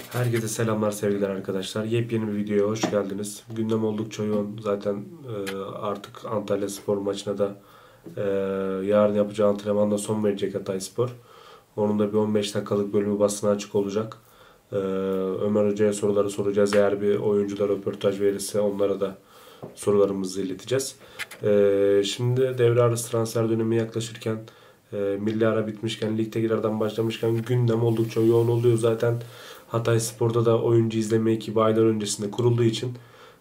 Herkese selamlar sevgiler arkadaşlar. Yepyeni bir videoya hoş geldiniz. Gündem oldukça yoğun. Zaten artık Antalyaspor maçına da e, yarın yapacağı antrenmanda son verecek Hatayspor. Onun da bir 15 dakikalık bölümü basına açık olacak. Ömer Hoca'ya soruları soracağız. Eğer bir oyuncular röportaj verirse onlara da sorularımızı ileteceğiz. Şimdi devre arası transfer dönemi yaklaşırken milli ara bitmişken, lig tekrardan başlamışken gündem oldukça yoğun oluyor. Zaten Hatayspor'da da oyuncu izleme ekibi aylar öncesinde kurulduğu için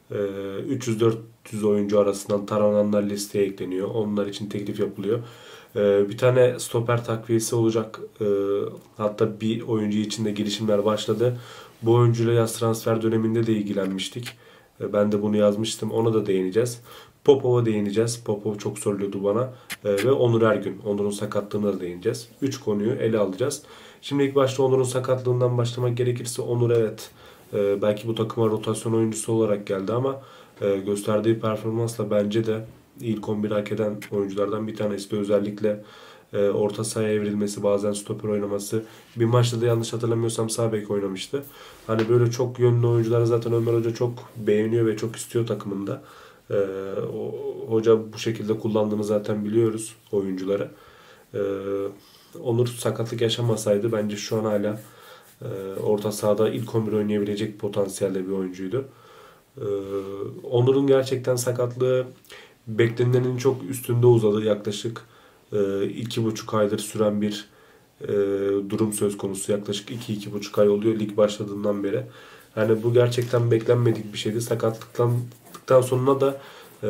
300-400 oyuncu arasından tarananlar listeye ekleniyor. Onlar için teklif yapılıyor. Bir tane stoper takviyesi olacak. Hatta bir oyuncu için de girişimler başladı. Bu oyuncuyla yaz transfer döneminde de ilgilenmiştik. Ben de bunu yazmıştım. Ona da değineceğiz. Popov'a değineceğiz. Popov çok soruluyordu bana. Ve Onur Ergün. Onur'un sakatlığına da değineceğiz. 3 konuyu ele alacağız. Şimdi ilk başta Onur'un sakatlığından başlamak gerekirse Onur evet belki bu takıma rotasyon oyuncusu olarak geldi ama gösterdiği performansla bence de ilk 11 hak eden oyunculardan bir tanesi de özellikle orta sahaya evrilmesi, bazen stoper oynaması. Bir maçta da yanlış hatırlamıyorsam sağ bek oynamıştı. Hani böyle çok yönlü oyuncuları zaten Ömer Hoca çok beğeniyor ve çok istiyor takımında. E, Hoca bu şekilde kullandığını zaten biliyoruz oyuncuları. E, Onur sakatlık yaşamasaydı bence şu an hala orta sahada ilk 11 oynayabilecek potansiyelde bir oyuncuydu. E, Onur'un gerçekten sakatlığı beklenenin çok üstünde uzadı. Yaklaşık 2,5 aydır süren bir durum söz konusu. Yaklaşık 2-2,5 ay oluyor lig başladığından beri. Yani bu gerçekten beklenmedik bir şeydi. Sakatlıktan sonra da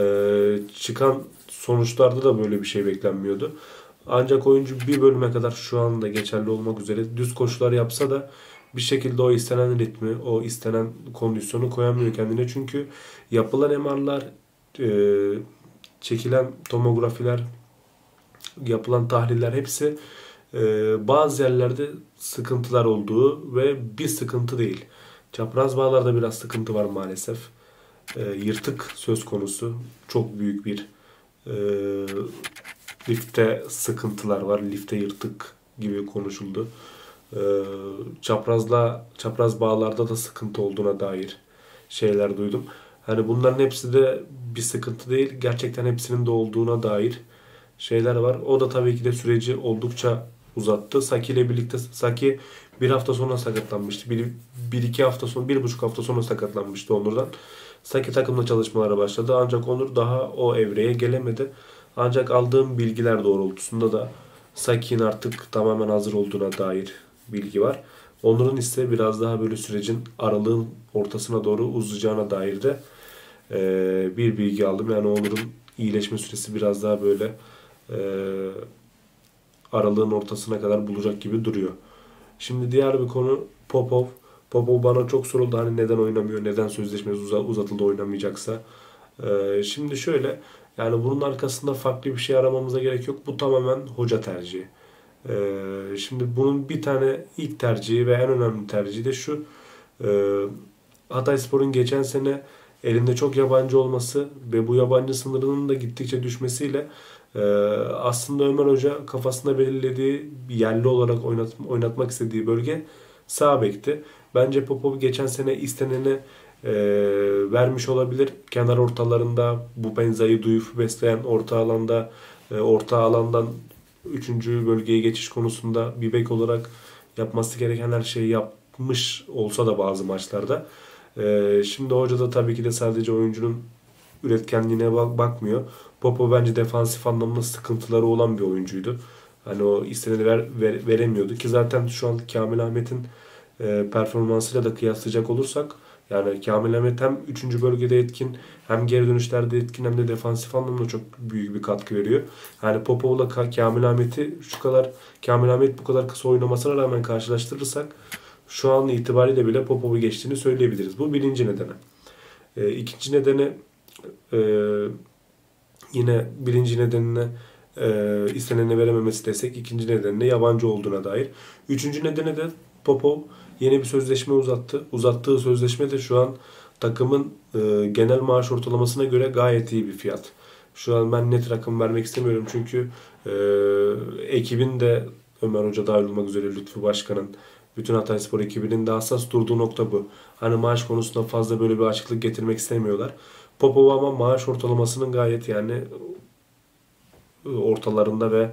çıkan sonuçlarda da böyle bir şey beklenmiyordu. Ancak oyuncu bir bölüme kadar şu anda geçerli olmak üzere düz koşular yapsa da bir şekilde o istenen ritmi, o istenen kondisyonu koyamıyor kendine. Çünkü yapılan MR'lar, çekilen tomografiler, yapılan tahliller hepsi bazı yerlerde sıkıntılar olduğu ve bir sıkıntı değil. Çapraz bağlarda biraz sıkıntı var maalesef. Yırtık söz konusu. Çok büyük bir e, lifte sıkıntılar var. Lifte yırtık gibi konuşuldu. E, çapraz bağlarda da sıkıntı olduğuna dair şeyler duydum. Hani bunların hepsi de bir sıkıntı değil. Gerçekten hepsinin de olduğuna dair şeyler var. O da tabii ki de süreci oldukça uzattı. Saki ile birlikte Saki bir hafta sonra sakatlanmıştı. Bir iki hafta sonra, 1,5 hafta sonra sakatlanmıştı Onur'dan. Saki takımla çalışmalara başladı. Ancak Onur daha o evreye gelemedi. Ancak aldığım bilgiler doğrultusunda da Saki'nin artık tamamen hazır olduğuna dair bilgi var. Onur'un ise biraz daha böyle sürecin aralığın ortasına doğru uzayacağına dair de bir bilgi aldım. Yani Onur'un iyileşme süresi biraz daha böyle e, aralığın ortasına kadar bulacak gibi duruyor. Şimdi diğer bir konu Popov. Popov bana çok soruldu hani neden oynamıyor, neden sözleşmesi uzatıldı oynamayacaksa. Şimdi şöyle yani bunun arkasında farklı bir şey aramamıza gerek yok. Bu tamamen hoca tercihi. Şimdi bunun bir tane ilk tercihi ve en önemli tercihi de şu. Ee, Hatayspor'un geçen sene elinde çok yabancı olması ve bu yabancı sınırının da gittikçe düşmesiyle e, aslında Ömer Hoca kafasında belirlediği yerli olarak oynatmak istediği bölge sağ bekti. Bence Popov geçen sene istenene e, vermiş olabilir. Kenar ortalarında bu Benza'yı duyup besleyen orta alandan üçüncü bölgeye geçiş konusunda bir bek olarak yapması gereken her şeyi yapmış olsa da bazı maçlarda. Şimdi hoca da tabii ki de sadece oyuncunun üretkenliğine bakmıyor. Popo bence defansif anlamda sıkıntıları olan bir oyuncuydu. Hani o isteneni veremiyordu ki zaten şu an Kamil Ahmet'in performansıyla da kıyaslayacak olursak yani Kamil Ahmet hem 3. bölgede etkin hem geri dönüşlerde etkin hem de defansif anlamda çok büyük bir katkı veriyor. Yani Popov'la Kamil Ahmet'i Kamil Ahmet bu kadar kısa oynamasına rağmen karşılaştırırsak şu an itibariyle bile Popov'u geçtiğini söyleyebiliriz. Bu birinci nedeni. İkinci nedeni e, yine birinci nedenine istenene verememesi desek ikinci nedenine yabancı olduğuna dair. Üçüncü nedeni de Popov yeni bir sözleşme uzattı. Uzattığı sözleşme de şu an takımın genel maaş ortalamasına göre gayet iyi bir fiyat. Şu an ben net rakam vermek istemiyorum çünkü ekibin de Ömer Hoca dahil olmak üzere Lütfü Başkan'ın Bütün Hatayspor ekibinin de hassas durduğu nokta bu. Hani maaş konusunda fazla böyle bir açıklık getirmek istemiyorlar. Popov ama maaş ortalamasının gayet yani ortalarında ve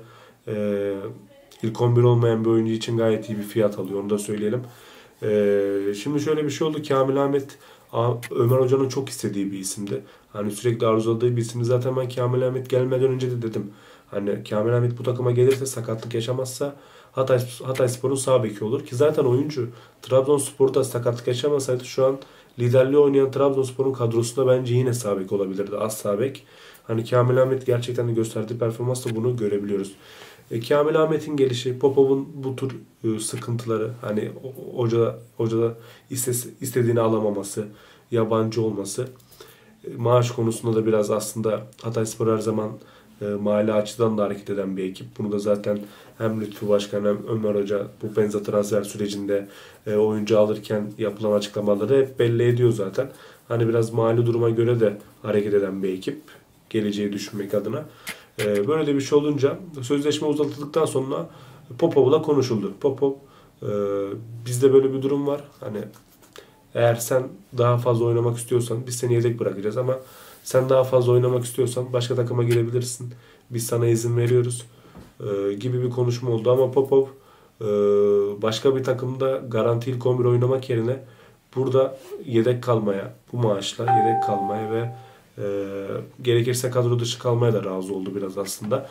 ilk 11 olmayan bir oyuncu için gayet iyi bir fiyat alıyor. Onu da söyleyelim. Şimdi şöyle bir şey oldu. Kamil Ahmet Ömer Hoca'nın çok istediği bir isimdi. Hani sürekli arzuladığı bir isimdi. Zaten ben Kamil Ahmet gelmeden önce de dedim. Hani Kamil Ahmet bu takıma gelirse, sakatlık yaşamazsa Hatayspor'un sağ beki olur. Ki zaten oyuncu Trabzonspor'da sakatlık yaşamasaydı şu an liderliği oynayan Trabzonspor'un kadrosunda bence yine sağ bek olabilirdi. Az sağ bek. Hani Kamil Ahmet gerçekten de gösterdiği performansla bunu görebiliyoruz. Kamil Ahmet'in gelişi, Popov'un bu tür sıkıntıları, hani hoca istediğini alamaması, yabancı olması, maaş konusunda da biraz aslında Hatayspor her zaman mali açıdan da hareket eden bir ekip. Bunu da zaten hem Lütfü Başkan hem Ömer Hoca bu benzer transfer sürecinde oyuncu alırken yapılan açıklamaları hep belli ediyor zaten. Hani biraz mali duruma göre de hareket eden bir ekip, geleceği düşünmek adına. Böyle de bir şey olunca sözleşme uzatıldıktan sonra Popov'la konuşuldu. Popov, bizde böyle bir durum var. Hani eğer sen daha fazla oynamak istiyorsan biz seni yedek bırakacağız ama sen daha fazla oynamak istiyorsan başka takıma girebilirsin. Biz sana izin veriyoruz gibi bir konuşma oldu ama Popov başka bir takımda garanti ilk 11 oynamak yerine burada yedek kalmaya, bu maaşla yedek kalmaya ve gerekirse kadro dışı kalmaya da razı oldu biraz aslında.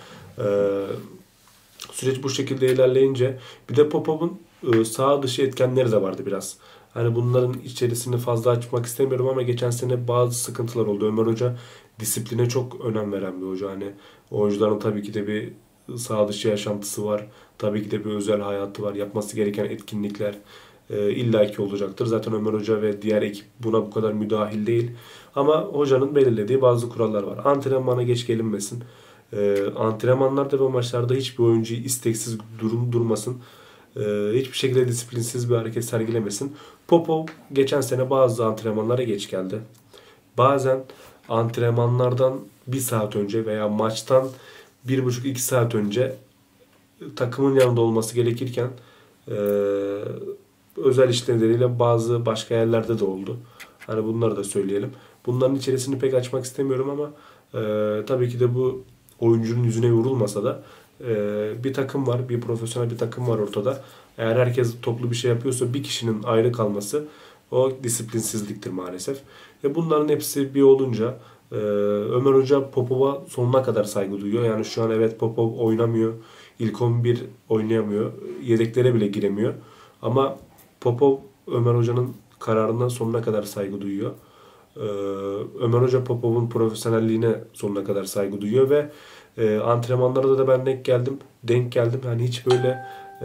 Süreç bu şekilde ilerleyince bir de Popov'un sağ dışı etkenleri de vardı biraz. Hani bunların içerisini fazla açmak istemiyorum ama geçen sene bazı sıkıntılar oldu. Ömer Hoca disipline çok önem veren bir hoca. Hani oyuncuların tabii ki de bir sağ dışı yaşantısı var. Tabii ki de bir özel hayatı var. Yapması gereken etkinlikler illaki olacaktır. Zaten Ömer Hoca ve diğer ekip buna bu kadar müdahil değil. Ama hocanın belirlediği bazı kurallar var. Antrenmana geç gelinmesin. Antrenmanlarda ve maçlarda hiçbir oyuncu isteksiz durmasın. Hiçbir şekilde disiplinsiz bir hareket sergilemesin. Popov geçen sene bazı antrenmanlara geç geldi. Bazen antrenmanlardan bir saat önce veya maçtan 1,5-2 saat önce takımın yanında olması gerekirken özel iş nedeniyle bazı başka yerlerde de oldu. Hani bunları da söyleyelim. Bunların içerisini pek açmak istemiyorum ama tabii ki de bu oyuncunun yüzüne vurulmasa da bir takım var, bir profesyonel bir takım var ortada. Eğer herkes toplu bir şey yapıyorsa bir kişinin ayrı kalması o disiplinsizliktir maalesef. Bunların hepsi bir olunca Ömer Hoca Popov'a sonuna kadar saygı duyuyor. Yani şu an evet Popov oynamıyor. İlk 11 oynayamıyor. Yedeklere bile giremiyor. Ama Popov Ömer Hoca'nın kararından sonuna kadar saygı duyuyor. Ömer Hoca Popov'un profesyonelliğine sonuna kadar saygı duyuyor ve antrenmanlarda da ben denk geldim. Yani hiç böyle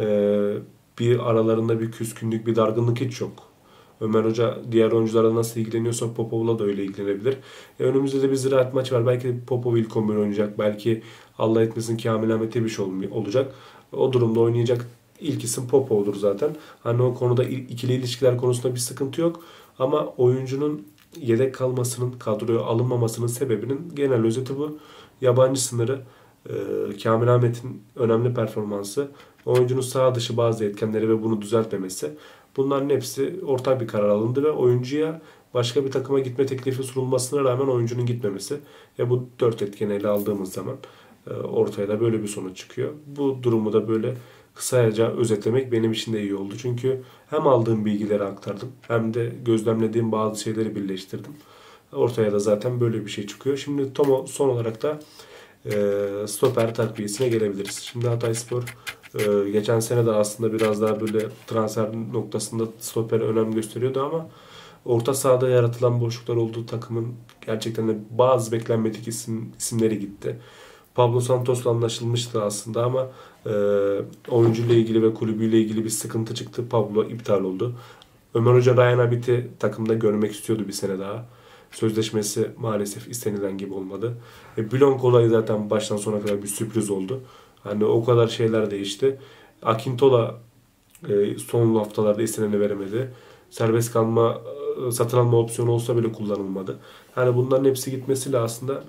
bir aralarında bir küskünlük, bir dargınlık hiç yok. Ömer Hoca diğer oyuncularla nasıl ilgileniyorsa Popov'la da öyle ilgilenebilir. Önümüzde de bir Ziraat maçı var. Belki Popov ilk 11 oynayacak. Belki Allah etmesin Kamil Ahmet Ebiş olacak. O durumda oynayacak ilk isim Popov'dur zaten. Hani o konuda ikili ilişkiler konusunda bir sıkıntı yok. Ama oyuncunun yedek kalmasının, kadroya alınmamasının sebebinin genel özeti bu. Yabancı sınırı, Kamil Ahmet'in önemli performansı, oyuncunun sağ dışı bazı etkenleri ve bunu düzeltmemesi. Bunların hepsi ortak bir karar alındı ve oyuncuya başka bir takıma gitme teklifi sunulmasına rağmen oyuncunun gitmemesi. Bu dört etkeni ele aldığımız zaman ortaya da böyle bir sonuç çıkıyor. Bu durumu da böyle kısaca özetlemek benim için de iyi oldu. Çünkü hem aldığım bilgileri aktardım hem de gözlemlediğim bazı şeyleri birleştirdim. Ortaya da zaten böyle bir şey çıkıyor. Şimdi Tomo son olarak da stoper takviyesine gelebiliriz. Şimdi Hatayspor geçen sene de aslında biraz daha böyle transfer noktasında stoper önem gösteriyordu ama orta sahada yaratılan boşluklar olduğu takımın gerçekten de bazı beklenmedik isimleri gitti. Pablo Santos'la anlaşılmıştı aslında ama oyuncuyla ilgili ve kulübüyle ilgili bir sıkıntı çıktı. Pablo iptal oldu. Ömer Hoca Ryan Abit'i takımda görmek istiyordu bir sene daha. Sözleşmesi maalesef istenilen gibi olmadı. Blanc olayı zaten baştan sona kadar bir sürpriz oldu. Hani o kadar şeyler değişti. Akintola son haftalarda isteneni veremedi. Serbest kalma, satın alma opsiyonu olsa bile kullanılmadı. Hani bunların hepsi gitmesiyle aslında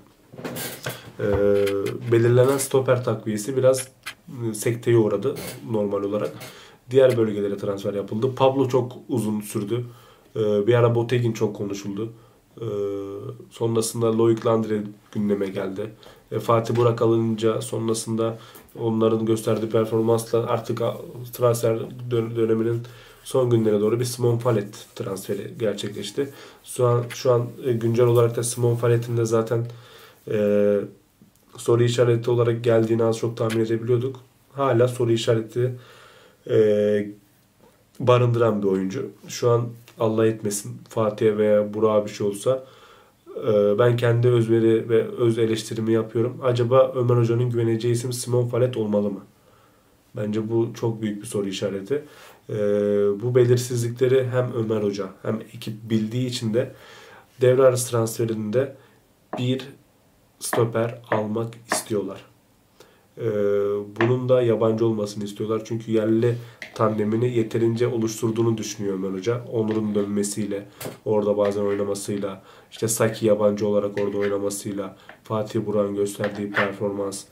belirlenen stoper takviyesi biraz sekteye uğradı normal olarak. diğer bölgelere transfer yapıldı. Pablo çok uzun sürdü. Bir ara Botegin çok konuşuldu. Sonrasında Loic Landre gündeme geldi. Fatih Burak alınca sonrasında onların gösterdiği performansla artık transfer döneminin son günlerine doğru bir Simon Fallet transferi gerçekleşti. Şu an güncel olarak da Simon Fallet'in de zaten soru işareti olarak geldiğini az çok tahmin edebiliyorduk. Hala soru işareti barındıran bir oyuncu. Şu an Allah etmesin Fatih'e veya Burak'a bir şey olsa ben kendi özveri ve öz eleştirimi yapıyorum. Acaba Ömer Hoca'nın güveneceği isim Simon Fallet olmalı mı? Bence bu çok büyük bir soru işareti. Bu belirsizlikleri hem Ömer Hoca hem ekip bildiği için de devre arası transferinde bir stoper almak istiyorlar. Bunun da yabancı olmasını istiyorlar. Çünkü yerli tandemini yeterince oluşturduğunu düşünüyor Ömer Hoca. Onur'un dönmesiyle, orada bazen oynamasıyla, işte Saki yabancı olarak orada oynamasıyla, Fatih Burak'ın gösterdiği performans,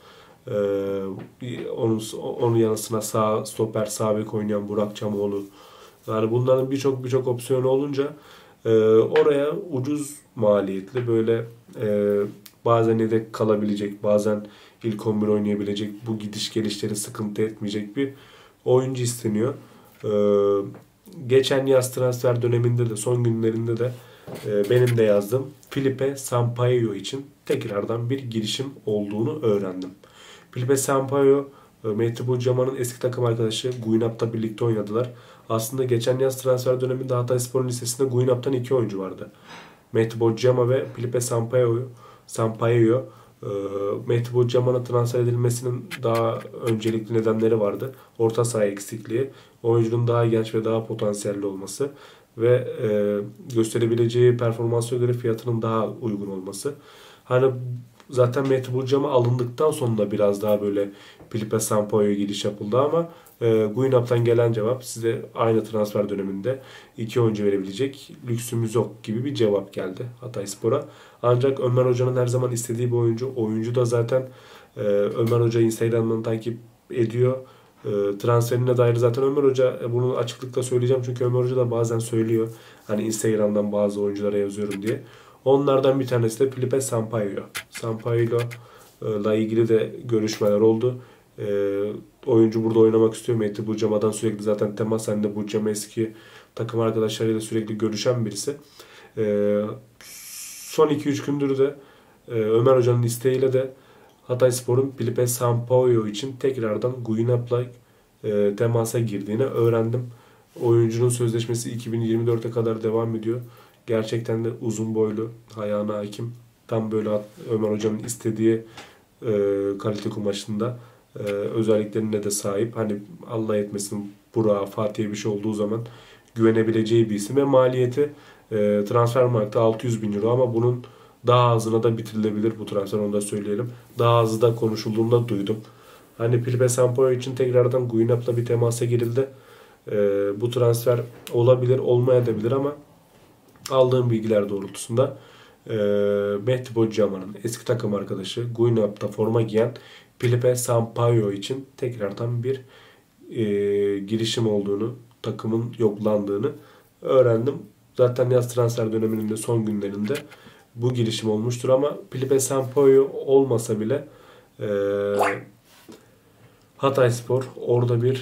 onun yanısına sağ stoper, sağ bek oynayan Burak Çamoğlu. Yani bunların birçok opsiyonu olunca oraya ucuz maliyetli böyle bazen yedek kalabilecek, bazen ilk 11 oynayabilecek, bu gidiş gelişleri sıkıntı etmeyecek bir oyuncu isteniyor. Geçen yaz transfer döneminde de son günlerinde de benim de yazdığım Felipe Sampaio için tekrardan bir girişim olduğunu öğrendim. Felipe Sampaio, Mehdi Bucaman'ın eski takım arkadaşı Guinap'ta birlikte oynadılar. Aslında geçen yaz transfer döneminde Hatayspor'un listesinde Guinap'tan 2 oyuncu vardı. Mehdi Bucama ve Felipe Sampaio. Mehdi Bucaman'a transfer edilmesinin daha öncelikli nedenleri vardı. Orta saha eksikliği, oyuncunun daha genç ve daha potansiyelli olması ve gösterebileceği performansa göre fiyatının daha uygun olması. Hani zaten Mehdi Bucama alındıktan sonra biraz daha böyle Felipe Sampaio'ya giriş yapıldı ama Guinap'tan gelen cevap size aynı transfer döneminde 2 oyuncu verebilecek lüksümüz yok gibi bir cevap geldi Hatayspor'a. Ancak Ömer Hoca'nın her zaman istediği bir oyuncu. Oyuncu da zaten Ömer Hoca Instagram'dan takip ediyor. Transferine dair zaten Ömer Hoca bunu açıklıkla söyleyeceğim. Çünkü Ömer Hoca da bazen söylüyor. Hani Instagram'dan bazı oyunculara yazıyorum diye. Onlardan bir tanesi de Felipe Sampaio. Sampaio'yla ilgili de görüşmeler oldu. Oyuncu burada oynamak istiyor. Mehdi Bucama'dan sürekli zaten temas halinde. Bucama eski takım arkadaşlarıyla sürekli görüşen birisi. Son 2-3 gündür de Ömer Hoca'nın isteğiyle de Hatayspor'un Felipe Sampaio için tekrardan Guinap'la temasa girdiğini öğrendim. Oyuncunun sözleşmesi 2024'e kadar devam ediyor. Gerçekten de uzun boylu, ayağına hakim. Tam böyle Ömer Hoca'nın istediği kalite kumaşında özelliklerine de sahip. Hani Allah etmesin Burak'a, Fatih'e bir şey olduğu zaman güvenebileceği bir isim ve maliyeti Transfermarkt'ta 600 bin euro ama bunun daha azına da bitirilebilir bu transfer, onu da söyleyelim. Daha azı da konuşulduğunu da duydum. Hani Felipe Sampaio için tekrardan Guinap'la bir temasa girildi. Bu transfer olabilir, olmayabilir ama aldığım bilgiler doğrultusunda Mehdi Bocama'nın eski takım arkadaşı Guinap'ta forma giyen Felipe Sampaio için tekrardan bir girişim olduğunu, takımın yoklandığını öğrendim. Zaten yaz transfer döneminin de son günlerinde bu girişim olmuştur ama Felipe Sampaio olmasa bile Hatayspor orada bir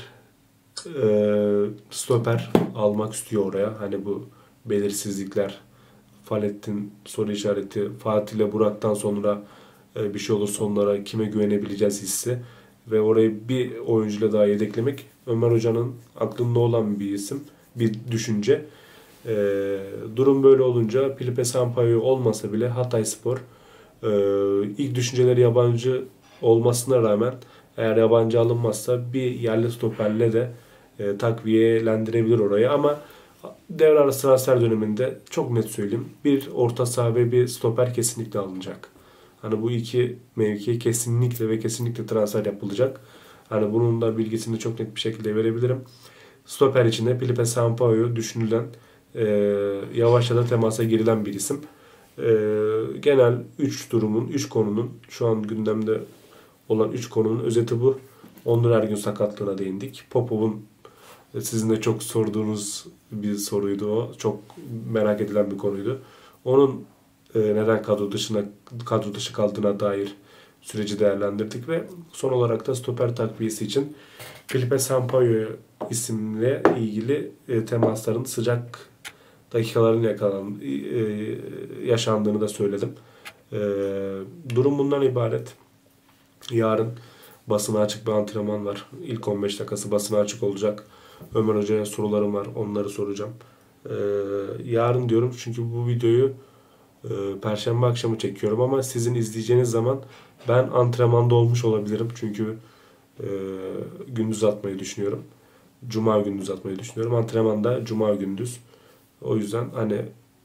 stoper almak istiyor oraya. Hani bu belirsizlikler, Fallet'in soru işareti, Fatih ile Burak'tan sonra bir şey olursa onlara kime güvenebileceğiz hissi ve orayı bir oyuncuyla daha yedeklemek Ömer Hoca'nın aklında olan bir isim, bir düşünce. Durum böyle olunca Felipe Sampaio olmasa bile Hatayspor ilk düşünceleri yabancı olmasına rağmen eğer yabancı alınmazsa bir yerli stoperle de takviyelendirebilir orayı ama devre arası transfer döneminde çok net söyleyeyim bir orta saha ve bir stoper kesinlikle alınacak. Hani bu iki mevkiye kesinlikle ve kesinlikle transfer yapılacak. Hani bunun da bilgisini çok net bir şekilde verebilirim. Stoper içinde Felipe Sampaio düşünülen yavaşça da temasa girilen bir isim. Genel 3 konunun şu an gündemde olan 3 konunun özeti bu. Onur Ergün sakatlığına değindik. Popov'un Sizin de çok sorduğunuz bir soruydu o. Çok merak edilen bir konuydu. Onun neden kadro dışı kaldığına dair süreci değerlendirdik ve son olarak da stoper takviyesi için Felipe Sampaio isimle ilgili temasların sıcak dakikaların yaşandığını da söyledim. E, Durum bundan ibaret. Yarın basına açık bir antrenman var. İlk 15 dakikası basına açık olacak. Ömer Hoca'ya sorularım var. Onları soracağım. Yarın diyorum çünkü bu videoyu Perşembe akşamı çekiyorum ama sizin izleyeceğiniz zaman ben antrenmanda olmuş olabilirim. Çünkü gündüz atmayı düşünüyorum. Cuma gündüz atmayı düşünüyorum. Antrenmanda Cuma gündüz. O yüzden hani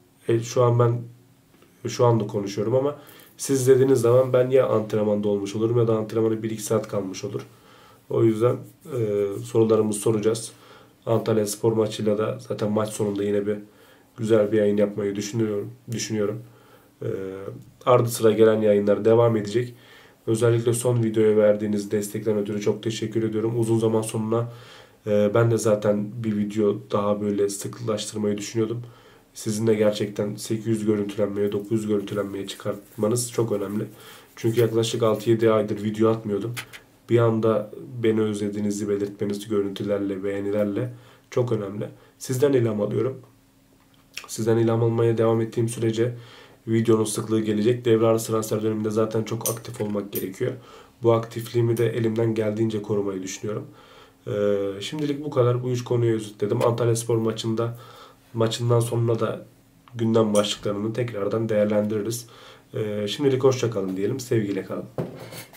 şu anda konuşuyorum ama siz dediğiniz zaman ben ya antrenmanda olmuş olurum ya da antrenmanı 1-2 saat kalmış olur. O yüzden sorularımızı soracağız. Antalya Spor maçıyla da zaten maç sonunda yine bir güzel bir yayın yapmayı düşünüyorum. E, Ardı sıra gelen yayınlar devam edecek. Özellikle son videoya verdiğiniz destekten ötürü çok teşekkür ediyorum. Uzun zaman sonra ben de zaten bir video daha böyle sıkılaştırmayı düşünüyordum. Sizin de gerçekten 800 görüntülenmeye, 900 görüntülenmeye çıkartmanız çok önemli. Çünkü yaklaşık 6-7 aydır video atmıyordum. Bir anda beni özlediğinizi belirtmeniz görüntülerle, beğenilerle çok önemli. Sizden ilham alıyorum. Sizden ilham almaya devam ettiğim sürece videonun sıklığı gelecek. Devre arası transfer döneminde zaten çok aktif olmak gerekiyor. Bu aktifliğimi de elimden geldiğince korumayı düşünüyorum. Şimdilik bu kadar. Bu üç konuyu özetledim. Antalyaspor maçından sonra da gündem başlıklarını tekrardan değerlendiririz. Şimdilik hoşça kalın diyelim. Sevgiyle kalın.